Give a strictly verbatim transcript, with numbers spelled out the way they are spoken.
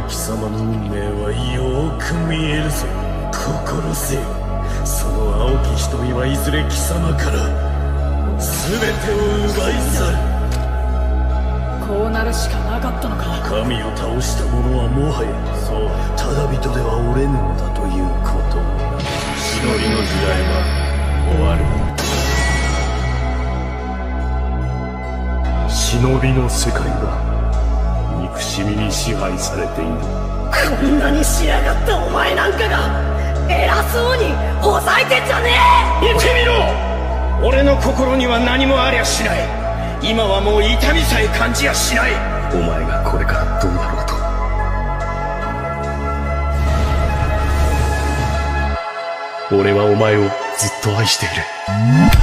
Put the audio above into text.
貴様の運命はよく見えるぞ。心せよ。その青き瞳はいずれ貴様から全てを奪い去る。 こうなるしかなかったのか。 神を倒した者はもはやそうただ人ではおれぬのだということ。忍びの時代は終わる。忍びの世界が憎しみに支配されている。 こんなに仕上がったお前なんかが偉そうにほざいてんじゃねえ。 見てみろ。俺の心には何もありゃしない。今はもう痛みさえ感じやしない。お前がこれからどうなろうと俺はお前をずっと愛している。